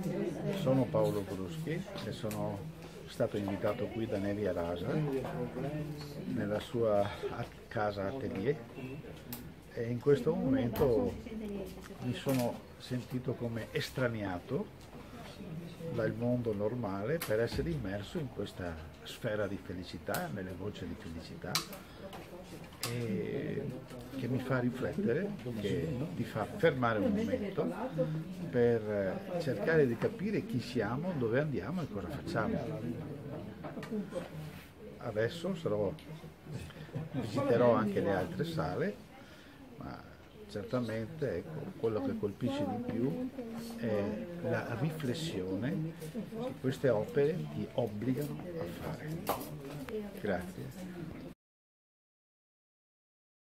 Sono Paolo Bruschi e sono stato invitato qui da Nevia Rasa nella sua casa atelier e in questo momento mi sono sentito come estraniato dal mondo normale per essere immerso in questa sfera di felicità, nelle voci di felicità, e che mi fa riflettere, che ti fa fermare un momento per cercare di capire chi siamo, dove andiamo e cosa facciamo. Adesso visiterò anche le altre sale, ma certamente ecco, quello che colpisce di più è la riflessione che queste opere ti obbligano a fare. Grazie.